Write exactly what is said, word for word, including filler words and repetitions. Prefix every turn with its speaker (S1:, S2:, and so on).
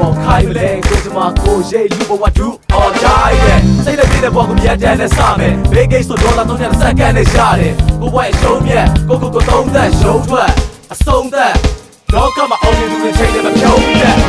S1: အောင်ခိုင်းမလဲကိုကျမကိုရိတ်လူဘဝ do or die တဲ့စိတ်နဲ့ပြည့်တဲ့ဘဝကိုမြတ်တမ်းနဲ့စမယ်ဘေးကိတ်ဆိုဒေါ်လာသုံးရာစက္ကန့်နဲ့ရတယ်ကိုဘဝရှုံးမြတ်ကိုကိုကိုသုံးသက်ရှုံးထွက်အဆုံးသက်လောကမှာအောင်မြင်သူတွေချိန်နဲ့မဖြုံးတဲ့